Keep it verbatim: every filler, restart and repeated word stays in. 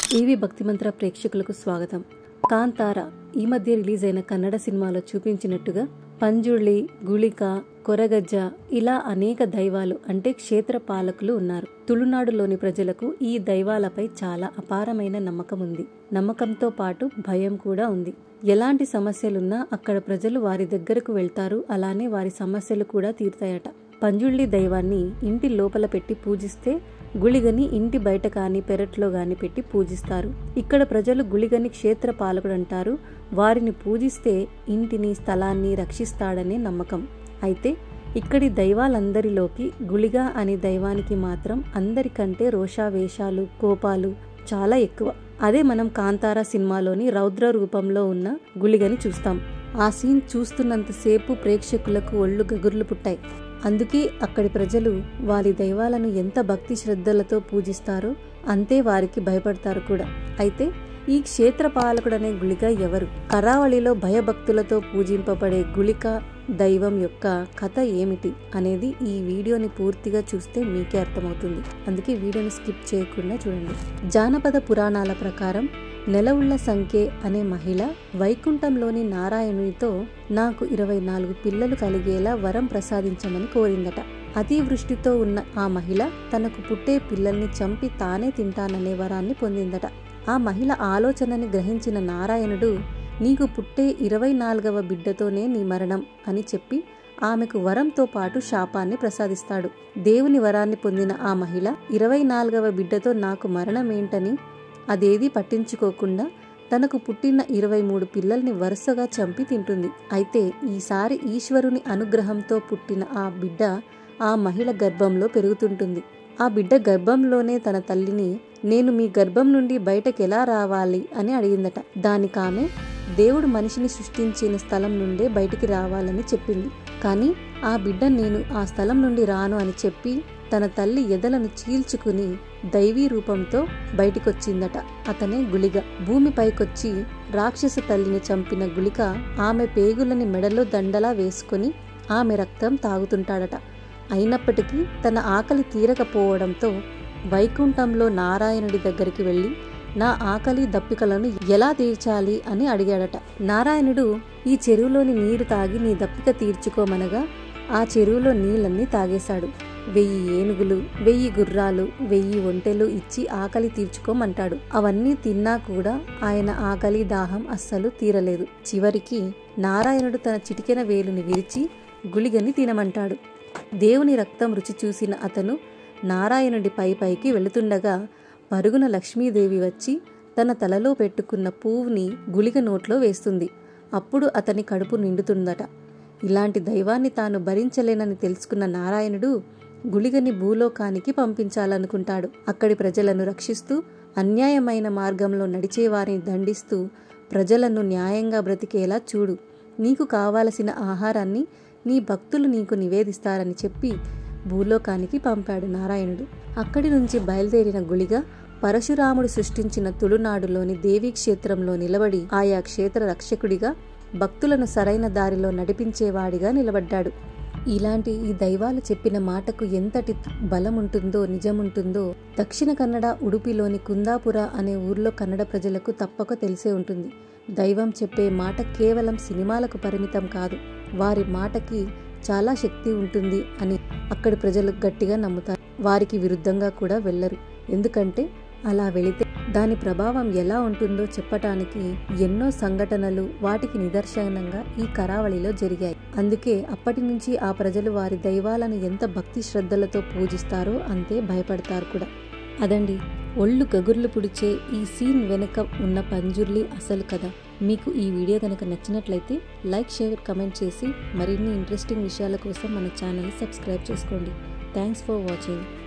EV భక్తిమంత్ర ప్రేక్షకులకు స్వాగతం. కాంతార ఈ మధ్య రిలీజ్ అయిన కన్నడ సినిమాలో చూపించినట్టుగా పంజుర్లి, గుళిక, కొరగజ్జ ఇలా అనేక దైవాలు అంటే క్షేత్ర పాలకులు ఉన్నారు. తుళునాడులోని ప్రజలకు ఈ దైవాలపై చాలా అపారమైన నమ్మకం ఉంది. నమ్మకంతో పాటు భయం కూడా ఉంది. ఎలాంటి సమస్యలున్నా అక్కడ ప్రజలు వారి దగ్గరకు వెళ్తారు. అలానే వారి సమస్యలు కూడా తీరుతాయట. పంజుర్లి దైవాన్ని ఇంటి లోపల పెట్టి పూజిస్తే గుళిగని ఇంటి బయట కాని పెరట్లో గాని పెట్టి పూజిస్తారు. ఇక్కడ ప్రజలు గుళిగని క్షేత్ర పాలకుడు అంటారు. వారిని పూజిస్తే ఇంటిని స్థలాన్ని రక్షిస్తాడనే నమ్మకం. అయితే ఇక్కడి దైవాలందరిలోకి గుళిగ అనే దైవానికి మాత్రం అందరికంటే రోషావేశాలు, కోపాలు చాలా ఎక్కువ. అదే మనం కాంతార సినిమాలోని రౌద్ర రూపంలో ఉన్న గుళిగని చూస్తాం. ఆ సీన్ చూస్తున్నంతసేపు ప్రేక్షకులకు ఒళ్ళు గగుర్లు పుట్టాయి. అందుకే అక్కడి ప్రజలు వారి దైవాలను ఎంత భక్తి శ్రద్ధలతో పూజిస్తారో అంతే వారికి భయపడతారు కూడా. అయితే ఈ క్షేత్ర పాలకుడనే గుళిక ఎవరు? కరావళిలో భయభక్తులతో పూజింపబడే గుళిక దైవం యొక్క కథ ఏమిటి అనేది ఈ వీడియోని పూర్తిగా చూస్తే మీకే అర్థమవుతుంది. అందుకే వీడియోని స్కిప్ చేయకుండా చూడండి. జానపద పురాణాల ప్రకారం నెలవుళ్ల సంఖ్య అనే మహిళ వైకుంఠంలోని నారాయణునితో నాకు ఇరవై నాలుగు పిల్లలు కలిగేలా వరం ప్రసాదించమని కోరిందట. అతివృష్టితో ఉన్న ఆ మహిళ తనకు పుట్టే పిల్లల్ని చంపి తానే తింటాననే వరాన్ని పొందిందట. ఆ మహిళ ఆలోచనని గ్రహించిన నారాయణుడు నీకు పుట్టే ఇరవై నాలుగవ బిడ్డతోనే నీ మరణం అని చెప్పి ఆమెకు వరంతో పాటు శాపాన్ని ప్రసాదిస్తాడు. దేవుని వరాన్ని పొందిన ఆ మహిళ ఇరవై నాలుగవ బిడ్డతో నాకు మరణమేంటని అదేది పట్టించుకోకుండా తనకు పుట్టిన ఇరవై మూడు పిల్లల్ని వరుసగా చంపి తింటుంది. అయితే ఈసారి ఈశ్వరుని అనుగ్రహంతో పుట్టిన ఆ బిడ్డ ఆ మహిళ గర్భంలో పెరుగుతుంటుంది. ఆ బిడ్డ గర్భంలోనే తన తల్లిని నేను మీ గర్భం నుండి బయటకు ఎలా రావాలి అని అడిగిందట. దానికామె దేవుడు మనిషిని సృష్టించిన స్థలం నుండే బయటికి రావాలని చెప్పింది. కానీ ఆ బిడ్డ నేను ఆ స్థలం నుండి రాను అని చెప్పి తన తల్లి ఎదలను చీల్చుకుని దైవీ రూపంతో బయటికొచ్చిందట. అతనే గుళిగ. భూమిపైకొచ్చి రాక్షస తల్లిని చంపిన గుళిక ఆమె పేగులని మెడలో దండలా వేసుకుని ఆమె రక్తం తాగుతుంటాడట. అయినప్పటికీ తన ఆకలి తీరకపోవడంతో వైకుంఠంలో నారాయణుడి దగ్గరికి వెళ్ళి నా ఆకలి దప్పికలను ఎలా తీర్చాలి అని అడిగాడట. నారాయణుడు ఈ చెరువులోని నీరు తాగి నీ దప్పిక తీర్చుకోమనగా ఆ చెరువులో నీళ్ళన్నీ తాగేశాడు. వెయ్యి ఏనుగులు, వెయ్యి గుర్రాలు, వెయ్యి ఒంటెలు ఇచ్చి ఆకలి తీర్చుకోమంటాడు. అవన్నీ తిన్నా కూడా ఆయన ఆకలి దాహం అస్సలు తీరలేదు. చివరికి నారాయణుడు తన చిటికెన వేలుని విరిచి గుళిగని తినమంటాడు. దేవుని రక్తం రుచి చూసిన అతను నారాయణుడి పై పైకి వెళుతుండగా పరుగున లక్ష్మీదేవి వచ్చి తన తలలో పెట్టుకున్న పువ్వుని గుళిగ నోట్లో వేస్తుంది. అప్పుడు అతని కడుపు నిండుతుందట. ఇలాంటి దైవాన్ని తాను భరించలేనని తెలుసుకున్న నారాయణుడు గుళిగని భూలోకానికి పంపించాలనుకుంటాడు. అక్కడి ప్రజలను రక్షిస్తూ అన్యాయమైన మార్గంలో నడిచేవారిని దండిస్తూ ప్రజలను న్యాయంగా బ్రతికేలా చూడు. నీకు కావలసిన ఆహారాన్ని నీ భక్తులు నీకు నివేదిస్తారని చెప్పి భూలోకానికి పంపాడు నారాయణుడు. అక్కడి నుంచి బయలుదేరిన గుళిగ పరశురాముడు సృష్టించిన తుళునాడులోని దేవీ క్షేత్రంలో నిలబడి ఆయా క్షేత్ర రక్షకుడిగా భక్తులను సరైన దారిలో నడిపించేవాడిగా నిలబడ్డాడు. ఇలాంటి ఈ దైవాలు చెప్పిన మాటకు ఎంతటి బలముంటుందో నిజముంటుందో దక్షిణ కన్నడ ఉడుపిలోని కుందాపుర అనే ఊర్లో కన్నడ ప్రజలకు తప్పక తెలిసే ఉంటుంది. దైవం చెప్పే మాట కేవలం సినిమాలకు పరిమితం కాదు, వారి మాటకి చాలా శక్తి ఉంటుంది అని అక్కడి ప్రజలు గట్టిగా నమ్ముతారు. వారికి విరుద్ధంగా కూడా వెళ్ళరు. ఎందుకంటే అలా వెళితే దాని ప్రభావం ఎలా ఉంటుందో చెప్పటానికి ఎన్నో సంఘటనలు వాటికి నిదర్శనంగా ఈ కరావళిలో జరిగాయి. అందుకే అప్పటి నుంచి ఆ ప్రజలు వారి దైవాలను ఎంత భక్తి శ్రద్ధలతో పూజిస్తారో అంతే భయపడతారు కూడా. అదండి ఒళ్ళు గగుర్లు పుడిచే ఈ సీన్ వెనుక ఉన్న పంజుర్లి అసలు కథ. మీకు ఈ వీడియో కనుక నచ్చినట్లయితే లైక్, షేర్, కమెంట్ చేసి మరిన్ని ఇంట్రెస్టింగ్ విషయాల కోసం మన ఛానల్ని సబ్స్క్రైబ్ చేసుకోండి. Thanks for watching.